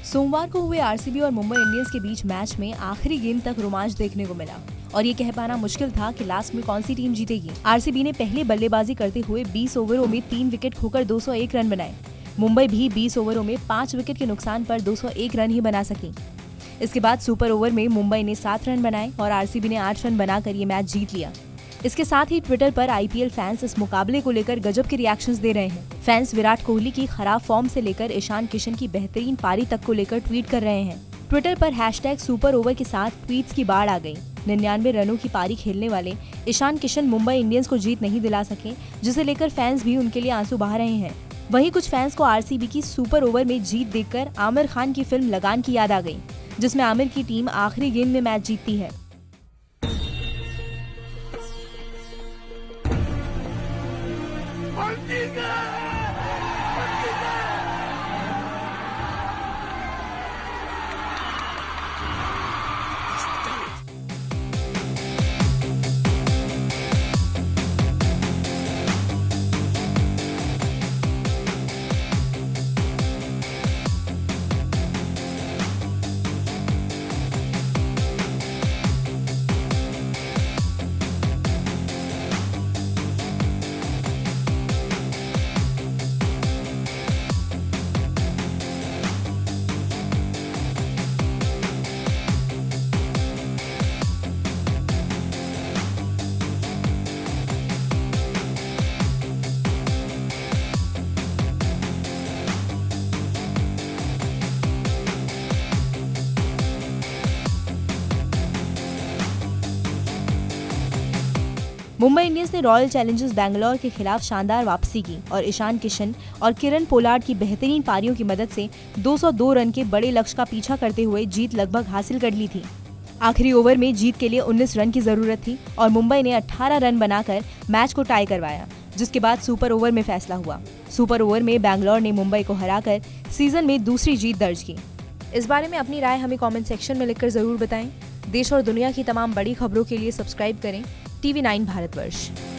सोमवार को हुए आरसीबी और मुंबई इंडियंस के बीच मैच में आखिरी गेंद तक रोमांच देखने को मिला और ये कह पाना मुश्किल था कि लास्ट में कौन सी टीम जीतेगी। आरसीबी ने पहले बल्लेबाजी करते हुए 20 ओवरों में 3 विकेट खोकर 201 रन बनाए। मुंबई भी 20 ओवरों में 5 विकेट के नुकसान पर 201 रन ही बना सकी। इसके बाद सुपर ओवर में मुंबई ने 7 रन बनाए और आरसीबी ने 8 रन बनाकर ये मैच जीत लिया। इसके साथ ही ट्विटर पर आईपीएल फैंस इस मुकाबले को लेकर गजब के रिएक्शंस दे रहे हैं। फैंस विराट कोहली की खराब फॉर्म से लेकर ईशान किशन की बेहतरीन पारी तक को लेकर ट्वीट कर रहे हैं। ट्विटर पर #सुपर ओवर के साथ ट्वीट्स की बाढ़ आ गई। 99 रनों की पारी खेलने वाले ईशान किशन मुंबई इंडियंस को जीत नहीं दिला सके, जिसे लेकर फैंस भी उनके लिए आंसू बहा रहे हैं। वहीं कुछ फैंस को आरसीबी की सुपर ओवर में जीत देखकर आमिर खान की फिल्म लगान की याद आ गई, जिसमें आमिर की टीम आखिरी गेंद में मैच जीतती है। मुंबई इंडियंस ने रॉयल चैलेंजर्स बैंगलोर के खिलाफ शानदार वापसी की और ईशान किशन और किरण पोलार्ड की बेहतरीन पारियों की मदद से 202 रन के बड़े लक्ष्य का पीछा करते हुए जीत लगभग हासिल कर ली थी। आखिरी ओवर में जीत के लिए 19 रन की जरूरत थी और मुंबई ने 18 रन बनाकर मैच को टाई करवाया, जिसके बाद सुपर ओवर में फैसला हुआ। सुपर ओवर में बैंगलोर ने मुंबई को हराकर सीजन में दूसरी जीत दर्ज की। इस बारे में अपनी राय हमें कमेंट सेक्शन में लिखकर जरूर बताएं। देश और दुनिया की तमाम बड़ी खबरों के लिए सब्सक्राइब करें TV9 भारतवर्ष।